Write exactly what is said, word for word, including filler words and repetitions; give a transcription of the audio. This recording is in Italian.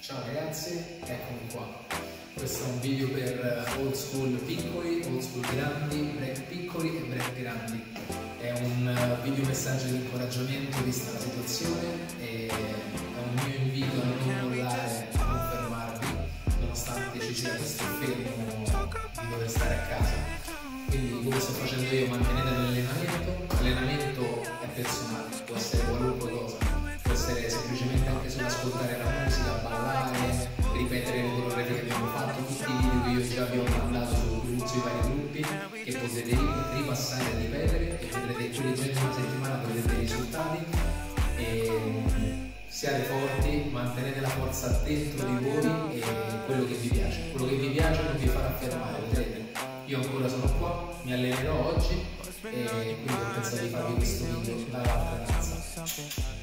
Ciao ragazzi, eccomi qua. Questo è un video per old school piccoli, old school grandi, break piccoli e break grandi. È un video messaggio di incoraggiamento vista la situazione e è un mio invito a non mollare, a non fermarvi, nonostante ci sia questo fermo di dover stare a casa. Quindi come sto facendo io, mantenete l'allenamento. L'allenamento è personale, può essere qualunque cosa, può essere semplicemente anche solo ascoltare la musica, ballare, ripetere le coreografie che abbiamo fatto, tutti i video che io già vi ho mandato su, sui vari gruppi, che potete ripassare e ripetere e vedrete che ogni giorno una settimana vedrete i risultati. E siate forti, mantenete la forza dentro di voi e quello che vi piace, quello che vi piace non vi farà fermare, vedrete. Io ancora sono qua, mi allenerò oggi e quindi ho pensato di farvi questo video dall'altra ragazza.